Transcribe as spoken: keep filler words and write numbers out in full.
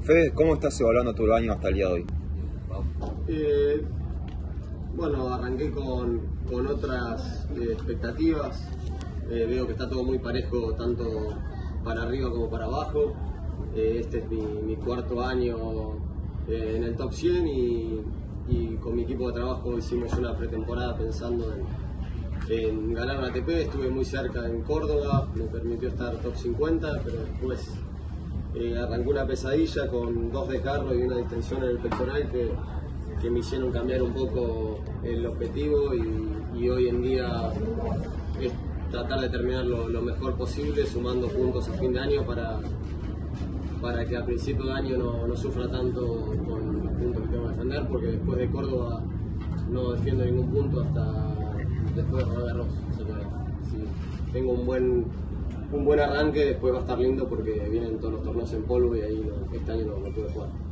Fede, ¿cómo estás evaluando tu año hasta el día de hoy? Eh, bueno, arranqué con, con otras eh, expectativas. Eh, veo que está todo muy parejo, tanto para arriba como para abajo. Eh, este es mi, mi cuarto año eh, en el top cien y, y con mi equipo de trabajo hicimos una pretemporada pensando en, en ganar una A T P. Estuve muy cerca en Córdoba, me permitió estar top cincuenta, pero después eh, arrancó una pesadilla con dos desgarros y una distensión en el pectoral que, que me hicieron cambiar un poco el objetivo y, y hoy en día es tratar de terminar lo, lo mejor posible, sumando puntos a fin de año para, para que a principio de año no, no sufra tanto con los puntos que tengo que defender, porque después de Córdoba no defiendo ningún punto hasta después de Roland Garros. O sea que si tengo un buen, un buen arranque, después va a estar lindo porque vienen todos los torneos en polvo y ahí no, este año no, no pude jugar.